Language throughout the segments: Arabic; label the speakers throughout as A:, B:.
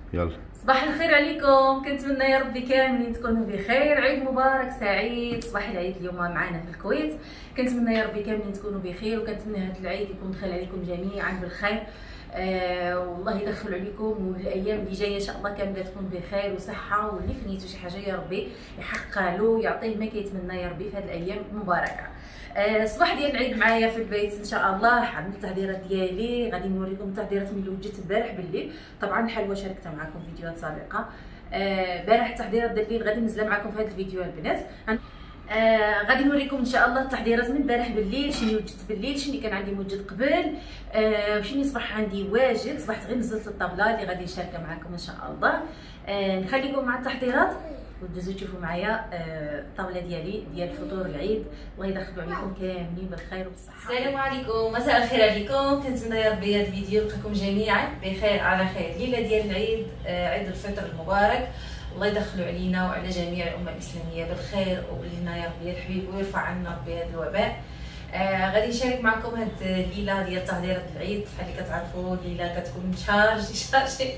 A: يلا.
B: صباح الخير عليكم، كنتمنى يا ربي كاملين تكونوا بخير. عيد مبارك سعيد. صباح العيد اليوم معنا في الكويت، كنتمنى يا ربي كاملين تكونوا بخير، وكنتمنى هذا العيد يكون دخل عليكم جميعا بالخير. والله يدخل عليكم، والايام اللي جايه ان شاء الله كامله تكون بخير وصحه، واللي في نيته شي حاجه يا ربي يحقق له، يعطيه ما كيتمنى يا ربي في هذه الايام المباركه. صباح ديال العيد معايا في البيت ان شاء الله. عملت التحضيرات ديالي، غادي نوريكم التحضيرات من اللي وجدت البارح بالليل. طبعا الحلوى شاركتها معكم في فيديوهات سابقه. بارح التحضيرات ديال الليل غادي ننزلها معكم في هذا الفيديو البنات. غادي نوريكم ان شاء الله التحضيرات من البارح بالليل، شنو وجدت بالليل، شنو كان عندي موجد قبل، وشنو صباح عندي واجد. صبحت غير نزلت الطابله اللي غادي نشاركها معكم ان شاء الله. نخليكم مع التحضيرات ودوزو تشوفوا معايا الطاوله ديال فطور العيد. الله يدخلوا عليكم كاملين بالخير وبالصحه. السلام عليكم، مساء الخير عليكم. كنتمنى يا ربي هذا الفيديو يلقاكم جميعا بخير على خير. ليله ديال العيد، عيد الفطر المبارك. الله يدخلوا علينا وعلى جميع الامه الاسلاميه بالخير، وبلينا يا ربي الحبيب ويرفع عنا ربي هذا الوباء. غادي نشارك معكم هاد الليله ديال تحضيرات العيد. بحال كتعرفوا الليله كتكون شارجي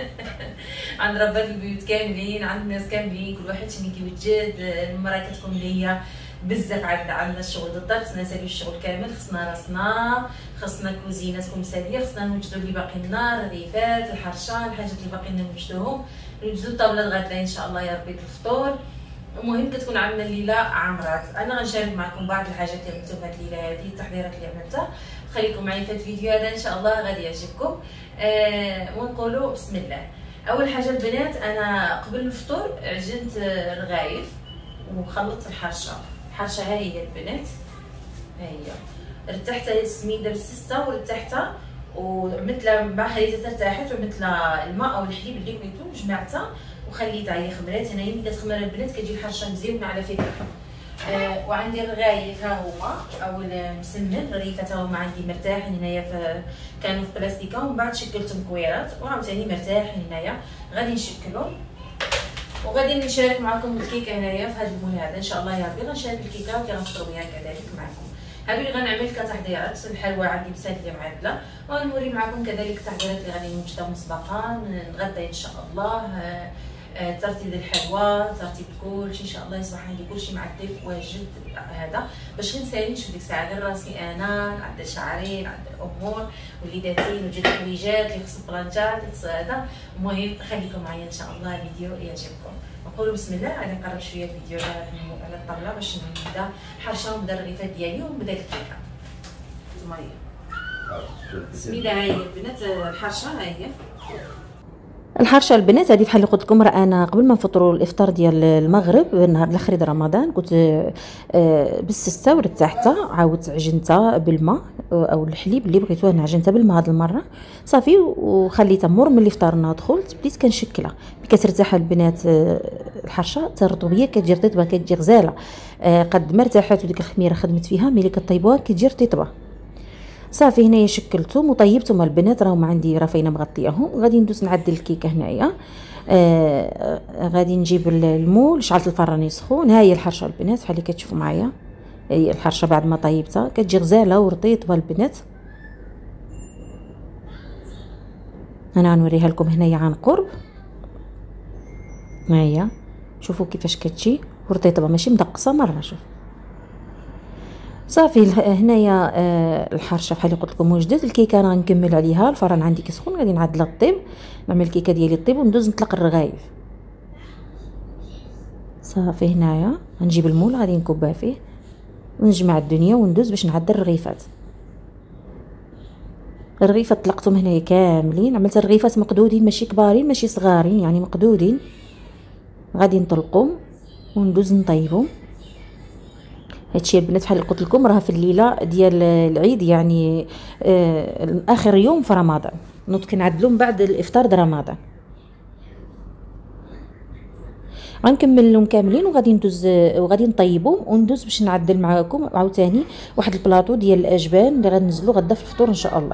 B: عند ربات البيوت كاملين، عند الناس كاملين، كل واحد شنو كيوجد. المراه كتكون ليا بزاف، عندنا الشغل د الدار، خصنا نساليو الشغل كامل، خصنا راسنا، خصنا كوزينه تكون مساليه، خصنا نوجدوا اللي باقي لنا الرغيفات، الحرشه، الحاجات اللي باقي لنا نوجدوهم، نوجدوا الطاوله الغداء ان شاء الله يا ربي الفطور. المهم كتكون عندنا الليله عمرات. انا غنشارك معكم بعض الحاجات اللي عملتهم هذه الليله هذه، التحضيرات اللي عملتها. خليكم معي في الفيديو هذا ان شاء الله غادي يعجبكم. ونقولوا بسم الله. اول حاجه البنات، انا قبل الفطور عجنت الرغايف وخلطت الحرشه. الحرشه ها هي البنات، ها هي رتحتها السميده بالسيسته ورتحتها، وعملت لها من بعد خليتها ارتاحت، وعملت لها الماء او الحليب اللي بغيتو، جمعتها وخليتها هي خمرات. هنايا ملي كتخمر البنات كتجي الحرشه مزيونه على فكره. وعندي الرغايف ها هما، او المسمن الرغيفات ها هما عندي مرتاحين هنايا، كانوا في بلاستيكه، ومن بعد شكلتهم كويرات وعاوتاني مرتاحين هنايا. غادي نشكلهم وغادي نشارك معكم الكيكه هنايا في هذا المول هذا ان شاء الله يا ربي. غنشارك الكيكه اللي غنفطروا بها كذلك معكم. هذو اللي غنعمل كتحضيرات. الحلوى عندي مساليه معدله، وغنوري معكم كذلك التحضيرات اللي غادي نوجدها مسبقا. نتغدى ان شاء الله، ترتيب الحلوى، ترتيب كلشي ان شاء الله. يصبح عندي كلشي معدل واجد هذا، باش غنسالي نشوف ديك الساعه غير راسي انا، نعدل شعري، نعدل الامور وليداتي، نوجد الحويجات اللي خص البلانجات اللي خص هذا. المهم خليكم معايا ان شاء الله الفيديو يعجبكم. نقولوا بسم الله. غادي نقرب شويه الفيديو على الطاوله باش نبدا الحرشه ونبدا الرغيفات ديالي ونبدا الكيكه. بسم الله. ها هي البنات الحرشه، ها هي
C: الحرشه البنات هذه. بحال اللي قلت لكم، راه انا قبل ما نفطروا الافطار ديال المغرب النهار الاخر د رمضان كنت بالسسته ورتاحتها، عاودت عجنتها بالماء او الحليب اللي بغيتو. انا عجنتها بالماء هذه المره صافي، وخليتها مور ملي فطرنا دخلت بديت كنشكلها. ملي كترتاح البنات الحرشه حتى الرطوبيه كتجي رطيبه، كتجي غزاله. قد ما ارتاحت وديك الخميره خدمت فيها، ملي كطيبوها كتجي رطيبه صافي. هنايا شكلتهم وطيبتهم البنات، راهم عندي رافينه مغطياهم. غادي ندوز نعدل الكيكه هنايا. غادي نجيب المول، شعلت الفران يسخن. ها هي الحرشه البنات بحال اللي كتشوفوا معايا. هي الحرشه بعد ما طيبتها كتجي غزاله ورطيبه البنات. انا غنوريها لكم هنايا عن قرب. ها هي شوفوا كيفاش كتجي ورطيبه، ماشي مدقصه مره. شوف صافي. هنايا الحرشه بحال اللي قلت لكم وجدت. الكيكه انا غنكمل عليها، الفران عندي كيسخن، غادي نعدلها الطيب، نعمل الكيكه ديالي الطيب وندوز نطلق الرغايف صافي. هنايا غنجيب المول غادي نكبها فيه ونجمع الدنيا وندوز باش نعدل الرغيفات. الرغيفات طلقتهم هنايا كاملين، عملت الرغيفات مقدودين ماشي كبارين ماشي صغارين، يعني مقدودين. غادي نطلقهم وندوز نطيبهم. هادشي البنات بحال اللي قلت لكم راه في الليله ديال العيد، يعني اخر يوم في رمضان، نوض كنعدلهم بعد الافطار د رمضان. غنكملهم كاملين وغادي ندوز وغادي نطيبهم وندوز باش نعدل معاكم عاوتاني واحد البلاطو ديال الاجبان اللي غنزلو غدا في الفطور ان شاء الله.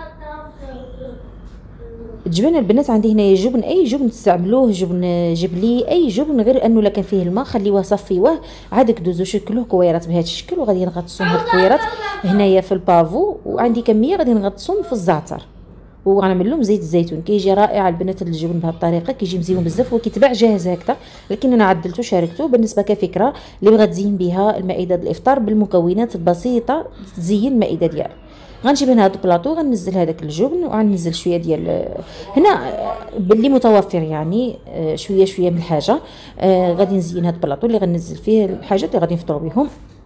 C: الجبن البنات عندي هنايا جبن، اي جبن تستعملوه، جبن جبلي، اي جبن، غير انه لا كان فيه الماء خليوه صفيوه عاد كدوزو شكلوه كويرات بهذا الشكل. وغادي نغطسهم هاد الكويرات هنايا في البافو، وعندي كميه غادي نغطسهم في الزعتر وغنعمل لهم زيت الزيتون. كيجي رائع البنات الجبن بهذه الطريقه، كيجي مزيون بزاف وكيتباع جاهز هكذا، لكن انا عدلته شاركته بالنسبه كفكره اللي بغات تزين بها المائده ديال الافطار بالمكونات البسيطه تزين المائده ديالها. غنجيب هنا هذا البلاطو، غننزل هذاك الجبن وغننزل شويه ديال هنا باللي متوفر يعني شويه شويه من الحاجه. غادي نزين هذا البلاطو اللي غننزل فيه الحاجات اللي غادي نفطروا بهم.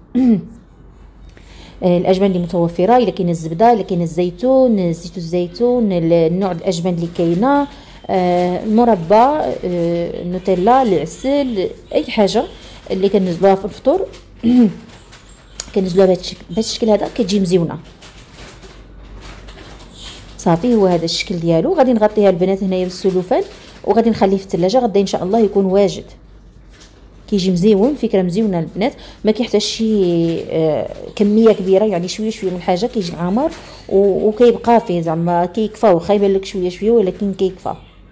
C: الاجبان اللي متوفره، الا كاين الزبده، الا كاين الزيتون، زيت الزيتون، النوع الاجبان اللي كاينه، المربى، النوتيلا، العسل، اي حاجه اللي كنزلوها في الفطور كنزلوها بهذا الشكل هذا كتجي مزيونه. صافي هو هذا الشكل ديالو. غادي نغطيها البنات هنايا بالسلوفان وغادي نخليه في الثلاجه، غدا ان شاء الله يكون واجد. كيجي مزيون، فكره مزيونه البنات، ما كيحتاج شي كميه كبيره، يعني شويه شويه من حاجه كيجي عامر وكيبقى فيه زعما كيكفى، واخا يبان لك شويه شويه ولكن كيكفى.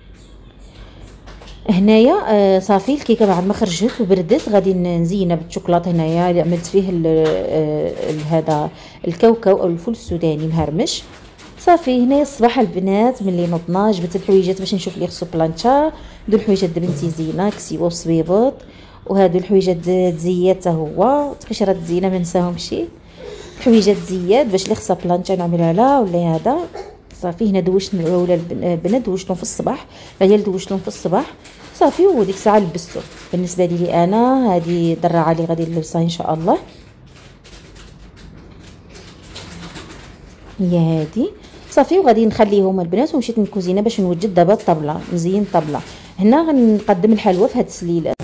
C: هنايا صافي الكيكه بعد ما خرجت وبردت غادي نزينها بالشوكولاط هنايا اللي عملت فيه هذا الكاوكاو او الفول السوداني مهرمش. صافي هنايا الصباح البنات ملي نضنا جبت الحويجات باش نشوف لي خصو بلانشا. هادو الحويجات د بنتي زينه كسيبه وصبيبط، وهادو الحويجات تزيات حتى هو تقشرات زينه ما نساهمش. الحويجات زياد باش اللي خصها بلانشا نعملها لها ولا هذا. صافي هنا دوشت الاولى البنات دوشتهم في الصباح، العيال دوشتهم في الصباح صافي، وديك الساعه لبستو. بالنسبه لي انا هذه دراعه اللي غادي نلبسها ان شاء الله هي هذه صافي. وغادي نخليهم البنات ومشيت للكوزينه باش نوجد دابا الطبله، نزين الطبله. هنا غنقدم الحلوى في هذا السليله.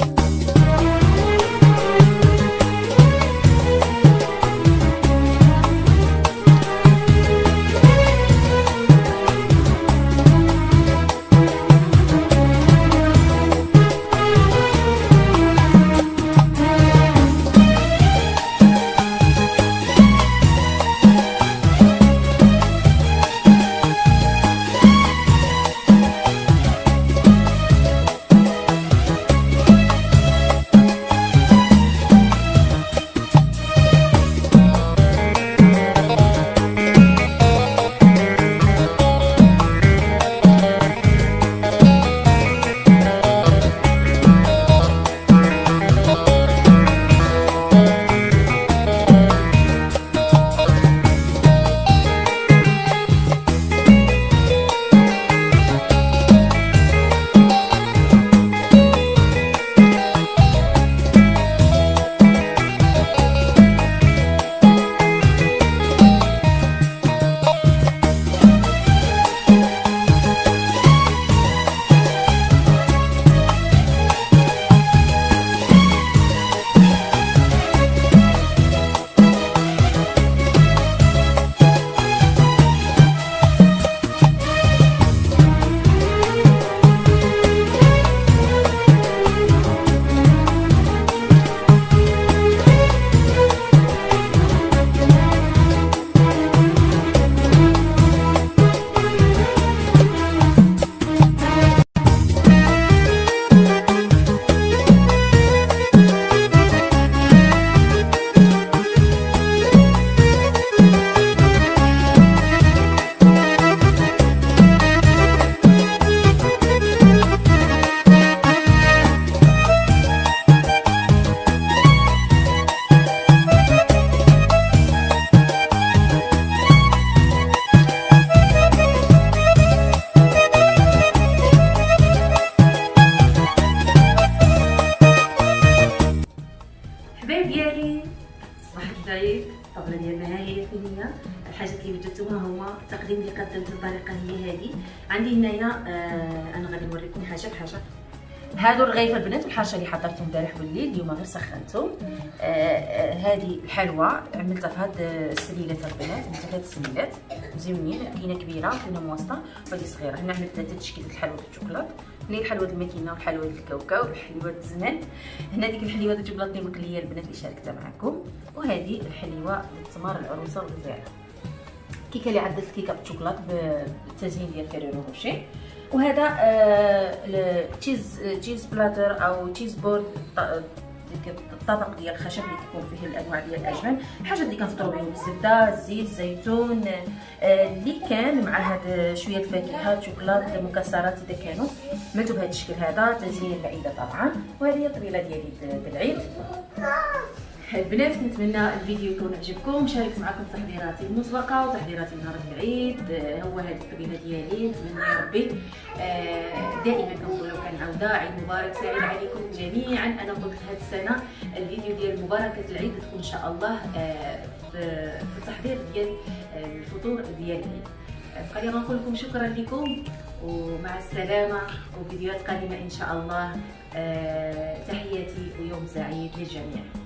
B: الطبله ديالنا ها هي فين هي. الحاجات اللي وجدتوها هما التقديم اللي قدمت الطريقه هي هذه. عندي هنايا انا غادي نوريكم حاجه بحاجه. هادو الرغيف البنات والحاجه اللي حضرتهم امبارح بالليل، اليوم غير سخنتهم. هذه الحلوى عملتها في هاد السليلات البنات، عملت هاد السليلات مزيونين، كاينه كبيره كاينه متوسطه وهذه صغيره. هنا عملت 3 تشكيلات الحلوى ديال الشوكولات، هنا الحلوى ديال الماكينه والحلوى ديال الكاوكاو والحلوى ديال الزمان. هنا ديك الحلوى ديال الجبلاطني المقليه البنات اللي شاركتها معكم، وهذه الحلوى للتمر العروسه والزياره. كيكه اللي عدلت كيكه بالشوكولات بالتزيين ديال فيريرو روشي. وهذا تشيز بلاتر او تشيز بورد ديك الطبق ديال الخشب اللي كيكون فيه الانواع ديال الاجبان، الحاجات اللي كنفطروا بهم، الزبده، الزيت، الزيتون، اللي كان مع هاد شويه الفاكهه، شوكولات، مكسرات اذا كانوا ماتوا بهذا الشكل هذا، تزيين العيده طبعا. وهذه هي الطبيله ديالي بالعيد. البنات كنتمنى الفيديو يكون عجبكم، شاركت معكم تحضيراتي المسبقه وتحضيراتي نهار العيد. هو هذه الطبيله ديالي، نتمنى يا ربي دائما كنقولوا كنعاودها عيد مبارك سعيد عليكم جميعا. انا قلت هذه السنه الفيديو ديال مباركه العيد تكون ان شاء الله في التحضير ديال الفطور ديال العيد. بقى لي غنقول لكم شكرا لكم ومع السلامه، وفيديوهات قادمه ان شاء الله. تحياتي ويوم سعيد للجميع.